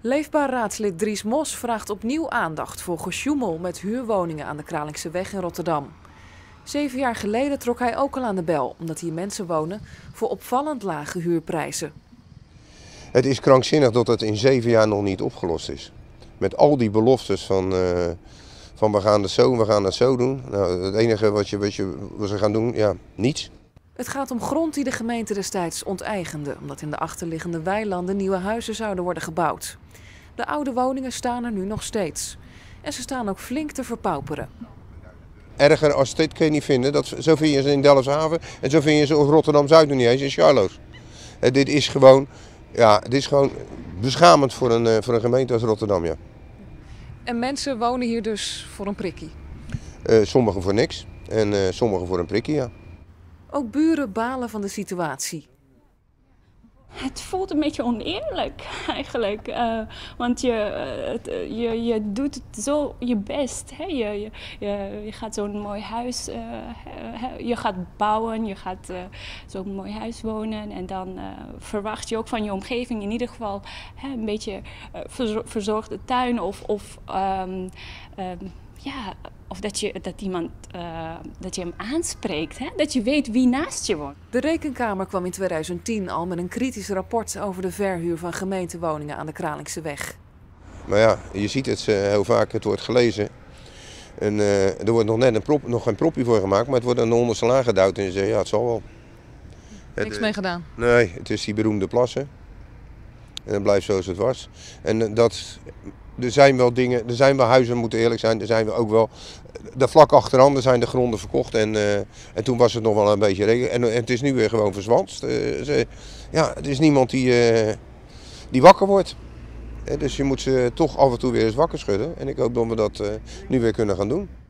Leefbaar raadslid Dries Mos vraagt opnieuw aandacht voor gesjoemel met huurwoningen aan de Kralingseweg in Rotterdam. 7 jaar geleden trok hij ook al aan de bel, omdat hier mensen wonen voor opvallend lage huurprijzen. Het is krankzinnig dat het in 7 jaar nog niet opgelost is. Met al die beloftes van we gaan het zo, we gaan het zo doen. Nou, het enige wat ze gaan doen, ja, niets. Het gaat om grond die de gemeente destijds onteigende, omdat in de achterliggende weilanden nieuwe huizen zouden worden gebouwd. De oude woningen staan er nu nog steeds. En ze staan ook flink te verpauperen. Erger als dit kun je niet vinden. Zo vind je ze in Delfshaven en zo vind je ze op Rotterdam-Zuid nog niet eens in Charloes. Dit is gewoon beschamend voor een gemeente als Rotterdam. Ja. En mensen wonen hier dus voor een prikkie? Sommigen voor niks en sommigen voor een prikkie, ja. Ook buren balen van de situatie. Het voelt een beetje oneerlijk eigenlijk, want je doet het zo je best. Hè? Je gaat zo'n mooi huis, je gaat bouwen, je gaat zo'n mooi huis wonen en dan verwacht je ook van je omgeving in ieder geval een beetje verzorgde tuin of dat je hem aanspreekt, hè? Dat je weet wie naast je woont. De Rekenkamer kwam in 2010 al met een kritisch rapport over de verhuur van gemeentewoningen aan de Kralingseweg. Maar ja, je ziet het heel vaak, het wordt gelezen. En er wordt nog net nog geen propje voor gemaakt, maar het wordt aan de onderste laag gedouwd en je zegt ja, het zal wel. Niks mee gedaan? Nee, het is die beroemde plassen. En het blijft zoals het was. En er zijn wel dingen, er zijn wel huizen, moeten eerlijk zijn, er zijn ook wel, daar vlak achteraan zijn de gronden verkocht en toen was het nog wel een beetje regen en het is nu weer gewoon verzwanst. Het is niemand die wakker wordt. Dus je moet ze toch af en toe weer eens wakker schudden en ik hoop dat we dat nu weer kunnen gaan doen.